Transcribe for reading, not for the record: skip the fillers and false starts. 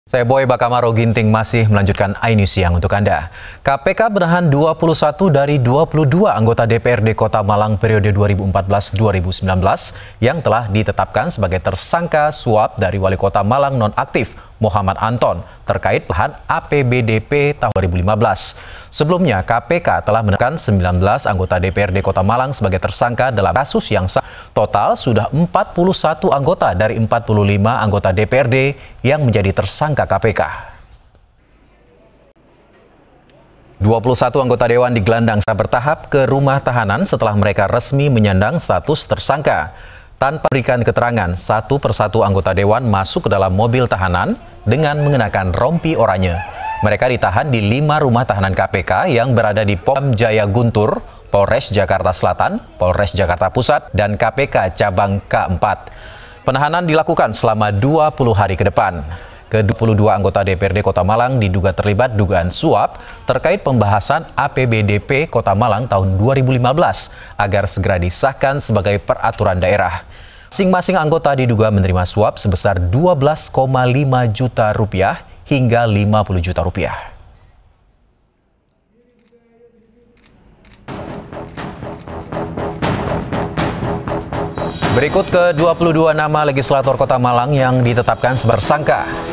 Saya Boy Bakamaro Ginting masih melanjutkan iNews Siang untuk Anda. KPK menahan 21 dari 22 anggota DPRD Kota Malang periode 2014-2019 yang telah ditetapkan sebagai tersangka suap dari Wali Kota Malang nonaktif Muhammad Anton terkait pelahan APBDP tahun 2015. Sebelumnya, KPK telah menetapkan 19 anggota DPRD Kota Malang sebagai tersangka dalam kasus yang sama. Total sudah 41 anggota dari 45 anggota DPRD yang menjadi tersangka KPK. 21 anggota dewan digelandang secara bertahap ke rumah tahanan setelah mereka resmi menyandang status tersangka. Tanpa berikan keterangan, satu persatu anggota dewan masuk ke dalam mobil tahanan dengan mengenakan rompi oranye. Mereka ditahan di 5 rumah tahanan KPK yang berada di Pom Jaya Guntur, Polres Jakarta Selatan, Polres Jakarta Pusat, dan KPK Cabang K4. Penahanan dilakukan selama 20 hari ke depan. Ke-22 anggota DPRD Kota Malang diduga terlibat dugaan suap terkait pembahasan APBDP Kota Malang tahun 2015 agar segera disahkan sebagai peraturan daerah. Masing-masing anggota diduga menerima suap sebesar 12,5 juta rupiah hingga 50 juta rupiah. Berikut ke-22 nama legislator Kota Malang yang ditetapkan sebagai tersangka.